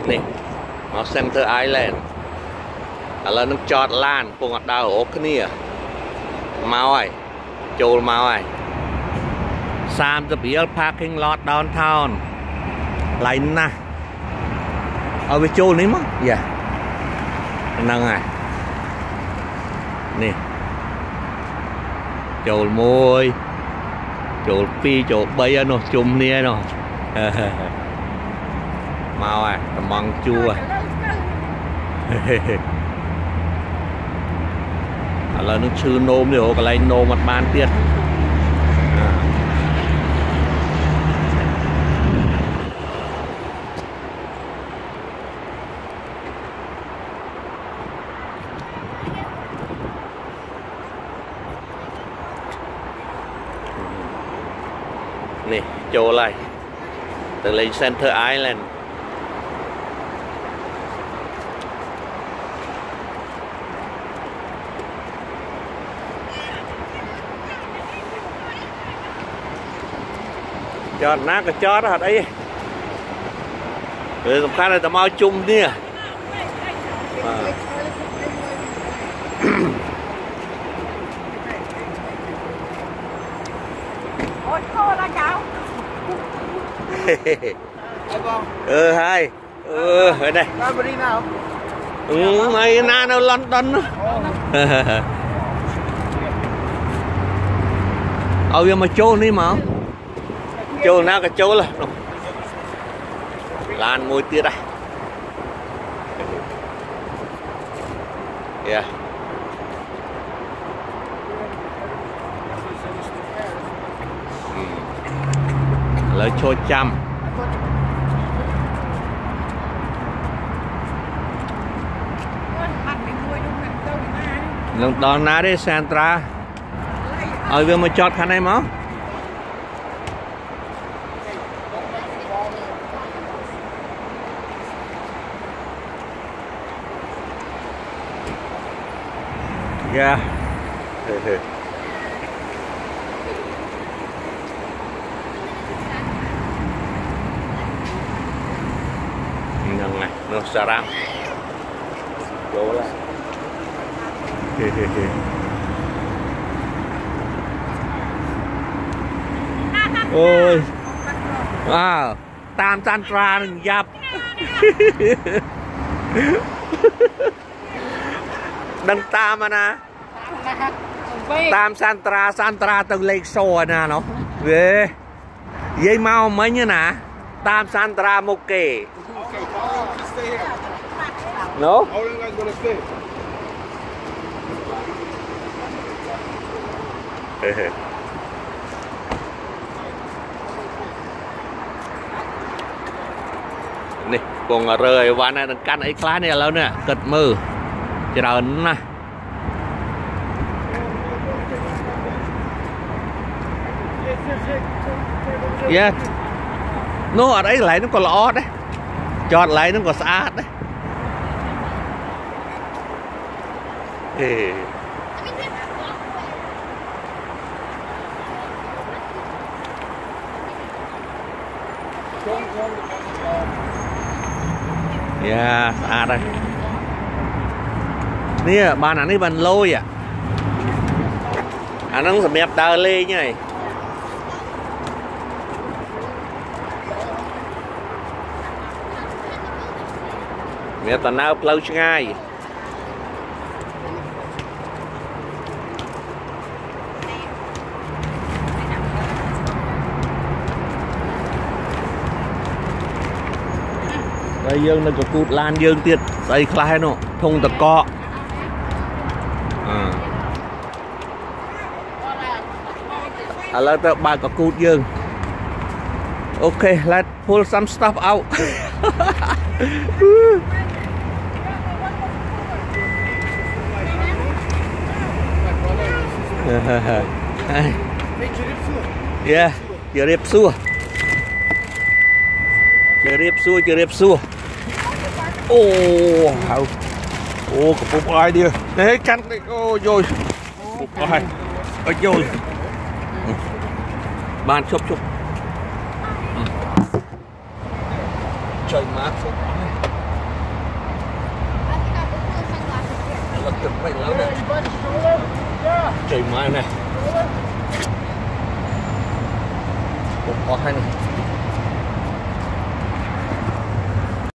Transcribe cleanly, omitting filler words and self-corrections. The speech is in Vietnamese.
nè nó Center Island là nước chọt lan cùng ở đảo ốc kia mau ai chôl mau ai Sam the Beer parking lot downtown lại nè ở với chôl này mà dạ nâng ai nè chôl môi chôl pi chôl bay nó chùm nè nó mau à tầm măng chua là nước chư nôm điều cái này nôm mặt ban tiết nè chỗ này từ lên Center Island cho nát cái chó đó đấy rồi tầm khá là tầm mau chung đi à hai ở đây mày na đâu London đó ở mà chỗ đi mà chỗ nào cái chỗ là lan môi tiết đây yeah lấy cho chăm lần đó ná đi Sandra ở vừa mà chọt khả này mà yeah nâng này nó Sarath chỗ là ôi wow tam Sandra đừng dập đừng tam mà nè tam Sandra từng lên xô nè nó về dây mau mấy như nè tam Sandra một kề no nè còn rơiวันnày căn ấy khá này lâu nè cật mơ chờ ấn nè yeah nó ở đấy lại nó còn lọ đấy chọt lại nó còn sát đấy yeah sát đây nè bàn này bàn lôi à nó sẽ mẹp đờ lê như này mẹp tận nào lâu chứ ngay đây dương nó có cụt lan dương tiệt đây khai nó thông tật cọ là tớ bà có cụt dương ok let's pull some stuff out yeah chưa đẹp xua ô cái phục ai đi đấy cắn cái ô rồi phục ai ở rồi bàn chụp trời mát quay lắm nè. Trời mai nè. Một có hai này.